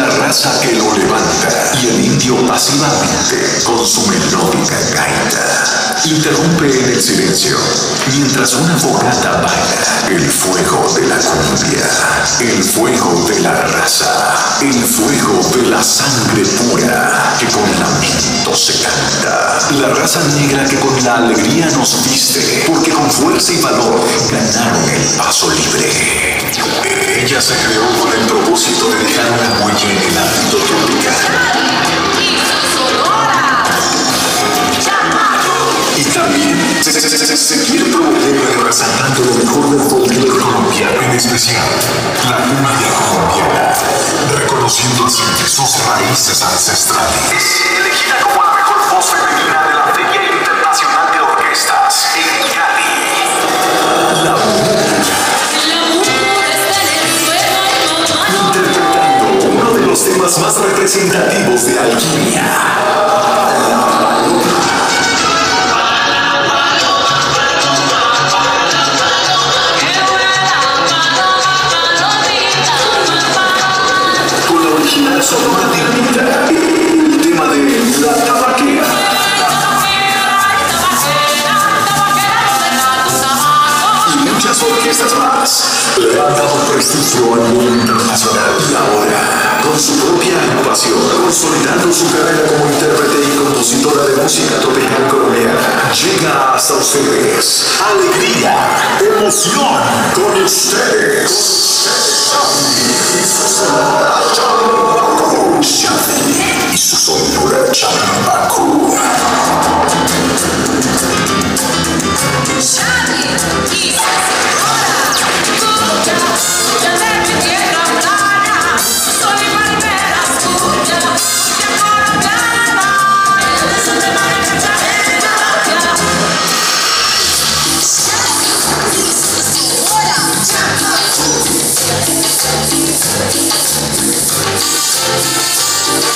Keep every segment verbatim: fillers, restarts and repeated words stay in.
la raza que lo levanta y el indio pasivamente con su melódica gaita interrumpe en el silencio mientras una fogata baila el fuego de la cumbia, el fuego de la raza, el fuego de la sangre pura que con lamento se canta, la raza negra que con la alegría nos viste porque con fuerza y valor ganaron el paso libre. Ella se creó con el propósito de dejar una huella en el ámbito tropical. Y también se, se, se, se quiere promover resaltando lo mejor del folclore colombiano, en especial la cumbia colombiana, reconociendo así sus raíces ancestrales. Elegida como la mejor voz femenina de la Feria Internacional de Orquestas en Cali. La interpretando uno de los temas más representativos de Alquimia, la paloma. Con la original sonora Dinamita, el tema de La Tabaquera. Y muchas orquestas más le han dado prestigio a nivel internacional. Y ahora, con su propia agrupación, consolidando su carrera como intérprete y compositora de música tropical colombiana, llega hasta ustedes alegría, emoción, con ustedes. Xavi y su sonora Chambacu. Xavi y su sonora escucha, ya de mi tierra plana, soy palmera, escucha, ya colombiana, el beso de María Chavera. Xavi y su sonora Chambacu.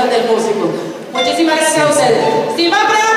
del músico. Muchísimas gracias a ustedes. Sin más preámbulos,